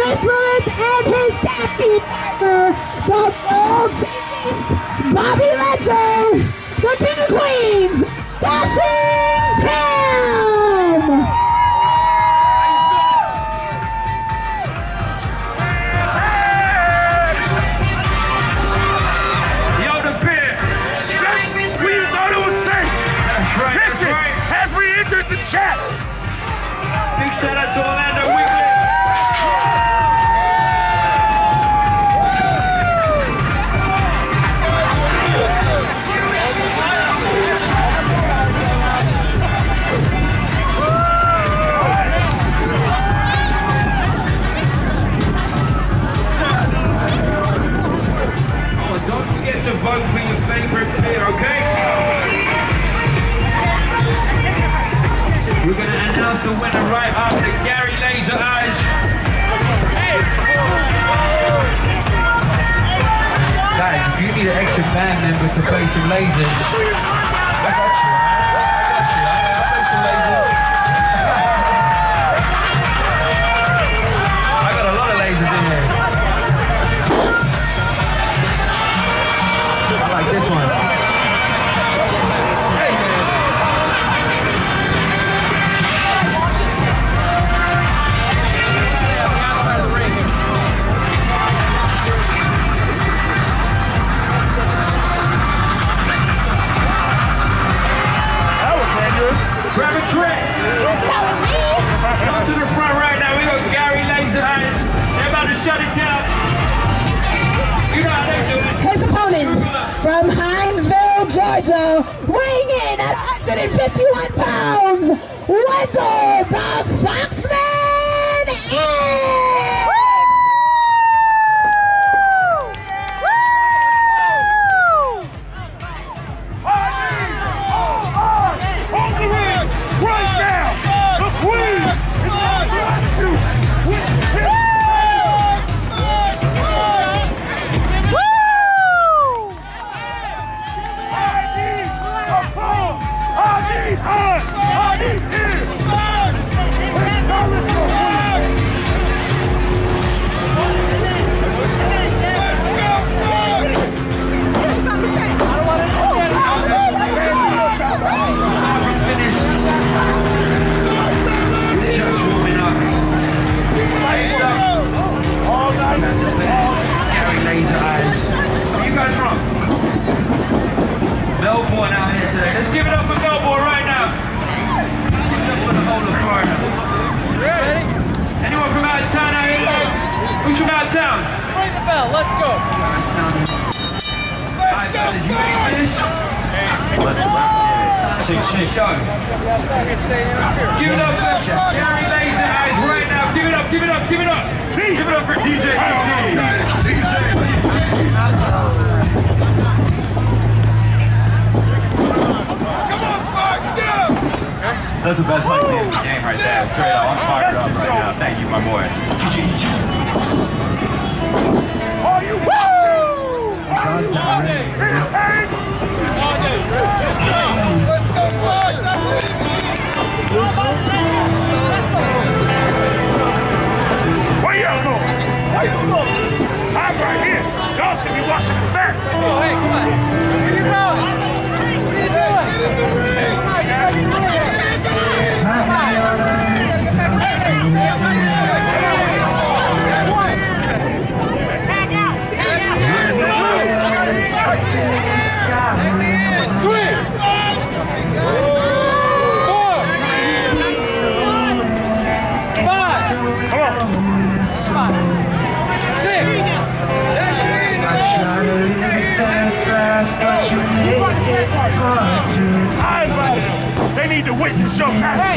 wrestlers and his tag team partner, the World Famous Bobby Legend, the King of Queens, Dashing Cam! Chat. Big shout out to Orlando Weekly. Well, don't forget to vote for your favorite beer, okay? We're going to announce the winner right after Gary Laser Eyes. Hey. Guys, if you need an extra band member to play some lasers, I got you. I'll play some lasers. I got a lot of lasers in here. I like this one. Grab a drink. You're telling me? Come to the front right now. We got Gary Laser Eyes. They're about to shut it down. You know how they do it. His opponent from Hinesville, Georgia, weighing in at 151 pounds, Wendell the Foxman X! Melbourne out here today. Let's give it up for Melbourne right now. Give it up for the whole of Florida. Ready? Anyone from out of town out here today? Who's from out of town? Ring the bell, let's go. Alright, fellas, you ready for this? Show. Give it up for Gary Laser Eyes right now. Give it up, give it up, give it up. Give it up for DJ That's the best fight in the game right there. Straight up, I'm fired up right now. Thank you, my boy. Are you woo? All day. Return. All day. Let's go, boys. Where y'all going? Where you going? I'm right here. Y'all should be watching the match. Oh, hey, come on. Where you going? What are you doing? They need to witness your passion.